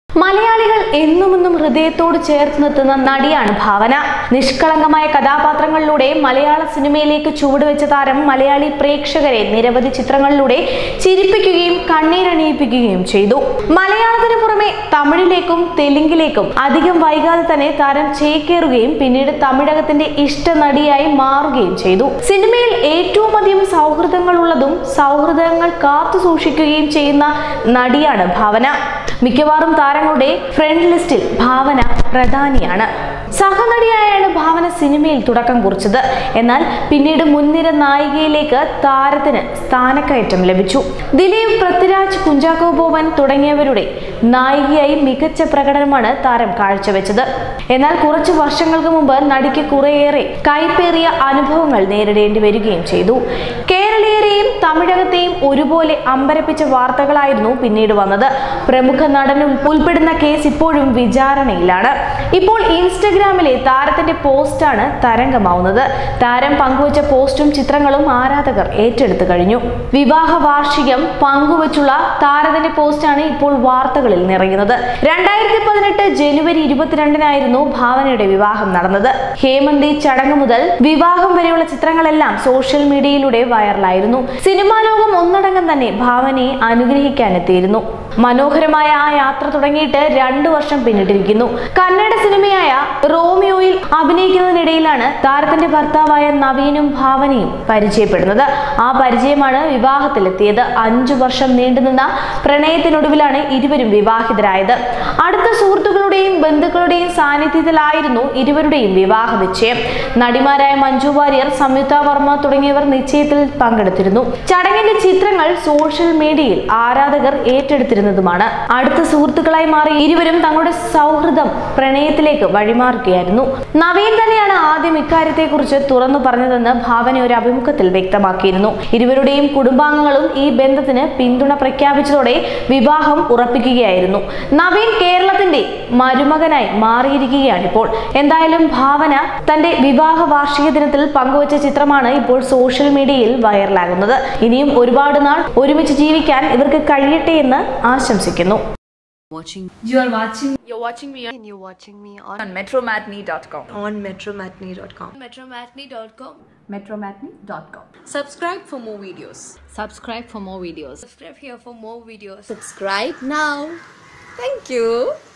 മലയാളികൾ എന്നുമെന്നും ഹൃദയത്തോട് ചേർത്ത് നിർത്തുന്ന നടിയാണ് ഭാവന. നിഷ്കളങ്കമായ കഥാപാത്രങ്ങളിലൂടെ മലയാള സിനിമയിലേക്ക് ചുവടുവെച്ച താരം മലയാളി പ്രേക്ഷകരെ നിരവധി ചിത്രങ്ങളിലൂടെ ചിരിപ്പിക്കുകയും കണ്ണീരണിയിപ്പിക്കുകയും ചെയ്തു. മലയാളത്തിന് പുറമെ തമിഴിലേക്കും തെലുങ്കിലേക്കും അധികം വൈകാതെ തന്നെ താരം ചേക്കേറുകയും പിന്നീട് തമിഴകത്തിന്റെ ഇഷ്ട നടിയായി മാറുകയും ചെയ്തു. സിനിമയിൽ ഏറ്റവും അധികം സൗഹൃദങ്ങളുള്ളതും സൗഹൃദങ്ങൾ കാത്തു സൂക്ഷിക്കുകയും ചെയ്യുന്ന നടിയാണ് ഭാവന. മിക്കവാറും താരങ്ങളുടെ ഫ്രണ്ട് ലിസ്റ്റിൽ ഭാവന പ്രധാനിയാണ്. സഹനടിയായാണ് ഭാവന സിനിമയിൽ തുടക്കം കുറിച്ചത്. എന്നാൽ പിന്നീട് മുൻനിര നായികയിലേക്ക് താരത്തിന് സ്ഥാനക്കയറ്റം ലഭിച്ചു. ദിലീപ്, പൃഥ്വിരാജ്, കുഞ്ചാക്കോ ബോബൻ തുടങ്ങിയവരുടെ നായികയായി മികച്ച പ്രകടനമാണ് താരം കാഴ്ചവെച്ചത്. എന്നാൽ കുറച്ചു വർഷങ്ങൾക്ക് മുമ്പ് നടിക്ക് കുറേയേറെ കൈപ്പേറിയ അനുഭവങ്ങൾ നേരിടേണ്ടി വരികയും ചെയ്തു. കേരളീയരെയും തമിഴകത്തെയും ഒരുപോലെ അമ്പരപ്പിച്ച വാർത്തകളായിരുന്നു പിന്നീട് വന്നത്. പ്രമുഖ നടനും ഉൾപ്പെടുന്ന കേസ് ഇപ്പോഴും വിചാരണയിലാണ്. ഇപ്പോൾ ഇൻസ്റ്റഗ്രാമിലെ താരത്തിന്റെ പോസ്റ്റാണ് തരംഗമാവുന്നത്. താരം പങ്കുവച്ച പോസ്റ്റും ചിത്രങ്ങളും ആരാധകർ ഏറ്റെടുത്തു കഴിഞ്ഞു. വിവാഹ വാർഷികം പങ്കുവച്ചുള്ള താരത്തിന്റെ പോസ്റ്റാണ് ഇപ്പോൾ വാർത്തകളിൽ നിറയുന്നത്. 2018 ജനുവരി 22-നായിരുന്നു ഭാവനയുടെ വിവാഹം നടന്നത്. ഹേമന്തി ചടങ്ങ് മുതൽ വിവാഹം വരെയുള്ള ചിത്രങ്ങളെല്ലാം സോഷ്യൽ മീഡിയയിലൂടെ വൈറലായിരുന്നു. സിനിമാ ലോകം ഒന്നടങ്കം തന്നെ ഭാവനയെ അനുഗ്രഹിക്കാനെത്തിയിരുന്നു. മനോഹരമായ ആ യാത്ര തുടങ്ങിയിട്ട് 2 വർഷം പിന്നിട്ടിരിക്കുന്നു. കന്നഡ സിനിമയായ റോമിയോയിൽ അഭിനയിക്കുന്നതിനിടയിലാണ് താരത്തിന്റെ ഭർത്താവായ നവീനും ഭാവനയും പരിചയപ്പെടുന്നത്. ആ പരിചയമാണ് വിവാഹത്തിലെത്തിയത്. 5 വർഷം നീണ്ടുനിന്ന പ്രണയത്തിനൊടുവിലാണ് ഇരുവരും വിവാഹിതരായത്. അടുത്ത സുഹൃത്തുക്കളുടെയും ബന്ധുക്കളുടെയും സാന്നിധ്യത്തിലായിരുന്നു ഇരുവരുടെയും വിവാഹ നിശ്ചയം. നടിമാരായ മഞ്ജു വാര്യർ, സംയുക്ത വർമ്മ തുടങ്ങിയവർ നിശ്ചയത്തിൽ പങ്കെടുത്തിരുന്നു. ചടങ്ങിന്റെ ചിത്രങ്ങൾ സോഷ്യൽ മീഡിയയിൽ ആരാധകർ ഏറ്റെടുത്തിരുന്നതുമാണ്. അടുത്ത സുഹൃത്തുക്കളായി മാറി ഇരുവരും തങ്ങളുടെ സൗഹൃദം പ്രണയത്തിലേക്ക് വഴിമാറുകയായിരുന്നു. നവീൻ തന്നെയാണ് ആദ്യം ഇക്കാര്യത്തെക്കുറിച്ച് തുറന്നു പറഞ്ഞതെന്ന് ഭാവന ഒരു അഭിമുഖത്തിൽ വ്യക്തമാക്കിയിരുന്നു. ഇരുവരുടെയും കുടുംബാംഗങ്ങളും ഈ ബന്ധത്തിന് പിന്തുണ പ്രഖ്യാപിച്ചതോടെ വിവാഹം ഉറപ്പിക്കുകയായിരുന്നു. നവീൻ കേരളത്തിന്റെ മരുമകനായി മാറിയിരിക്കുകയാണിപ്പോൾ. എന്തായാലും ഭാവന തന്റെ വിവാഹ വാർഷിക ദിനത്തിൽ പങ്കുവച്ച ചിത്രമാണ് ഇപ്പോൾ സോഷ്യൽ മീഡിയയിൽ വൈറലാകുന്നത്. ഇനിയും ഒരുപാട് നാൾ ഒരുമിച്ച് ജീവിക്കാൻ ഇവർക്ക് കഴിയട്ടെ എന്ന് ആശംസിക്കുന്നു. You're watching me on metromatney.com. on metromatney.com. metromatney.com. Subscribe for more videos. Subscribe for more videos. Subscribe here for more videos. Subscribe now. Thank you.